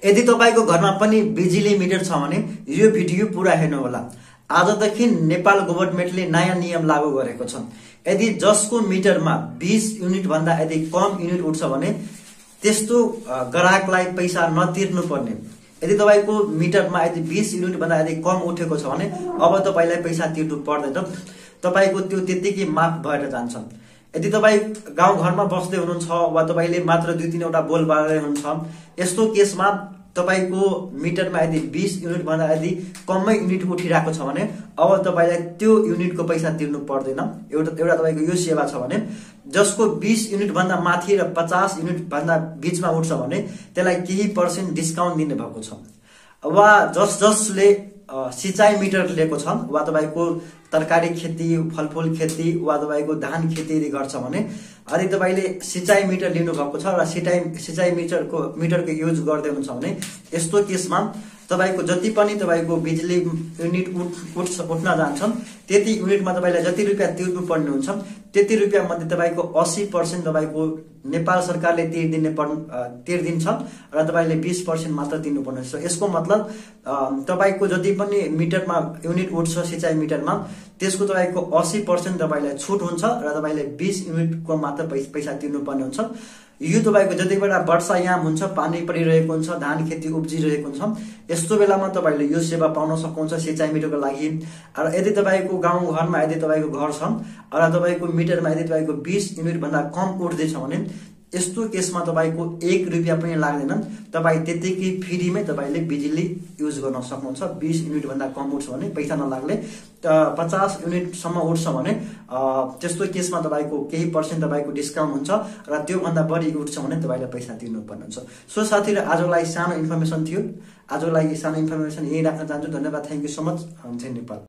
यदि तपाईको घरमा पनि बिजुली मिटर छ भने यो भिडियो पूरा हेर्नु होला। आजदेखि नेपाल गभर्नमेन्टले नयाँ नियम लागू गरेको छ। यदि जसको मिटरमा 20 युनिट भन्दा यदि कम युनिट उठ्छ भने त्यस्तो ग्राहकलाई पैसा नतिर्नु पर्ने। यदि तपाईको मिटरमा यदि 20 युनिट भन्दा यदि कम उठेको छ भने अब तपाईलाई पैसा तिर्नु पर्दैन, तपाईको त्यो त्यतिकै माफ भएर जान्छ। यदि तपाई गाउँ घरमा बस्दै हुनुहुन्छ वा तपाईले मात्र 2-3 वटा बोल बाल्दै हुनुहुन्छ, यस्तो केसमा तपाईको मिटरमा यदि 20 युनिट भन्दा यदि कमै युनिट उठिरहेको छ भने अब तपाईलाई त्यो युनिटको पैसा तिर्नु पर्दैन। एउटा तपाईको यो सेवा छ भने जसको 20 युनिट भन्दा माथि र 50 युनिट भन्दा बीचमा उठ्छ भने त्यसलाई केही % डिस्काउन्ट दिने भएको छ। वा जसले सिंचाई मिटर लिएको छ वा तपाईको तरकारी खेती, फलफूल खेती वा तपाईको धान खेती यदि गर्छ भने यदि तपाईले सिंचाई मिटर लिनु भएको छ र सिंचाई मिटरको युज गर्दै हुनुहुन्छ भने यस्तो केसमा तपाईको जति पनि तपाईको बिजुली युनिट उठ्न जान्छन् त्यति युनिटमा तपाईलाई जति रुपैयाँ तिर्नु पर्ने हुन्छ त्यति रुपैयाँ मध्ये तपाईको 80% तपाईको नेपाल सरकारले तिर्दिन्छ र तपाईले 20% मात्र तिर्नुपर्ने हुन्छ। यसको मतलब तपाईको जति पनि मिटरमा युनिट उठ्छ सिंचाई मिटरमा त्यसको तपाईको 80% तपाईलाई छुट हुन्छ र तपाईले 20 युनिटको मात्र पैसा तिर्नुपर्ने हुन्छ। यो तपाईको जति बेला वर्षायाम हुन्छ, पानी परिरहेको हुन्छ, धान खेती उब्जिरहेको हुन्छ, यस्तो बेलामा तपाईले यो सेवा पाउन सक्नुहुन्छ सिंचाई मिटरको लागि। र यदि तपाईको गाउँ घरमा यदि तपाईको घर छ र तपाईको मिटरमा यदि तपाईको 20 युनिट भन्दा कम उठ्दै छ भने यस्तो केसमा तपाईको 1 रुपैयाँ पनि लाग्दैन, तपाई त्यतिकै फ्रीमै तपाईले बिजुली युज गर्न सक्नुहुन्छ। 20 युनिट भन्दा कम उठ्छ भने पैसा नलाग्ने, 50 युनिट सम्म उठ्छ भने त्यस्तो केसमा तपाईको केही % तपाईको डिस्काउन्ट हुन्छ र त्यो भन्दा बढी उठ्छ भने तपाईले पैसा तिर्नु पर्ने हुन्छ। सो साथीहरु, आजलाई सानो इन्फर्मेसन थियो। आजलाई सानो इन्फर्मेसन यही राख्न चाहन्छु। धन्यवाद, थ्यांक यू सो मच। जय नेपाल।